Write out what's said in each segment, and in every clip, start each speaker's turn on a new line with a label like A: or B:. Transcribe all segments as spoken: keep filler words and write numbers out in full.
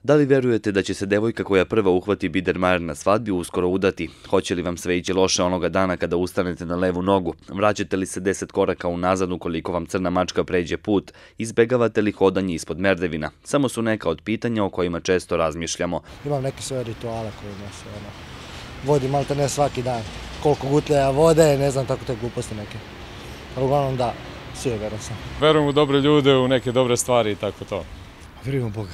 A: Da li verujete da će se devojka koja prva uhvati bidermajer na svadbi uskoro udati? Hoće li vam sve ići loše onoga dana kada ustanete na levu nogu? Vraćate li se deset koraka unazad ukoliko vam crna mačka pređe put? Izbegavate li hodanje ispod merdevina? Samo su neka od pitanja o kojima često razmišljamo.
B: Imam neke svoje rituale koje se ono, vodim malte ne svaki dan. Koliko gutljaja vode, ne znam, tako te gluposti neke. Ali uglavnom da, siguran sam.
C: Verujem u dobre ljude, u neke dobre stvari i tako to.
D: Vjerujem u Boga.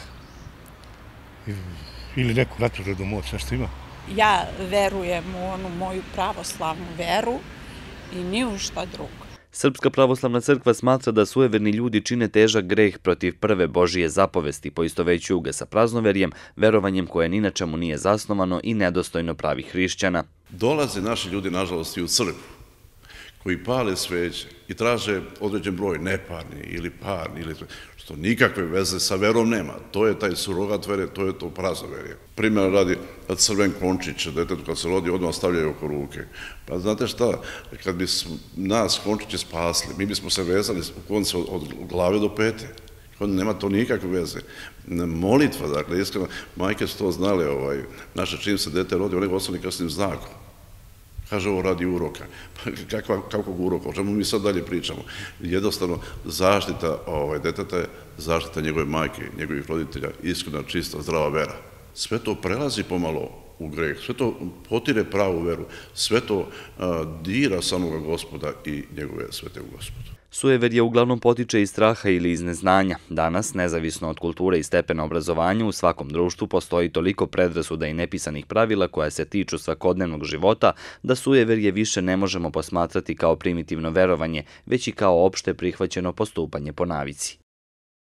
D: Ili neku retrogradnu moć, nešto ima.
E: Ja verujem u onu moju pravoslavnu veru i ni u šta drugo.
A: Srpska pravoslavna crkva smatra da sujeverni ljudi čine težak greh protiv prve Božije zapovesti, poistovećuju ga sa praznoverjem, verovanjem koje ni na čemu nije zasnovano i nedostojno pravih hrišćana.
F: Dolaze naši ljudi, nažalost, i u crkvu, koji pale sveće i traže određen broj neparni ili parni, ili što nikakve veze sa verom nema. To je taj surogat vere, to je to praznoverje. Primjer radi crven končić, detetu kad se rodi, odmah stavljaju oko ruke. Pa znate šta, kad bi nas končiće spasli, mi bismo se vezali u koncu od glave do pete. Nema to nikakve veze. Molitva, dakle, iskreno, majke su to znale, naše čim se dete rodi, one ga ostali kasnim znakom. Kaže, ovo radi uroka. Kakvog uroka? O čemu mi sad dalje pričamo? Jednostavno, zaštita deteta je zaštita njegove majke, njegovih roditelja, iskrena, čista, zdrava vera. Sve to prelazi pomalo u greh, sve to potire pravu veru, sve to dira samoga Gospoda i njegove svete u Gospodu.
A: Sujeverje uglavnom potiče iz straha ili iz neznanja. Danas, nezavisno od kulture i stepena obrazovanja, u svakom društvu postoji toliko predrasuda i nepisanih pravila koja se tiču svakodnevnog života, da sujeverje više ne možemo posmatrati kao primitivno verovanje, već i kao opšte prihvaćeno postupanje po navici.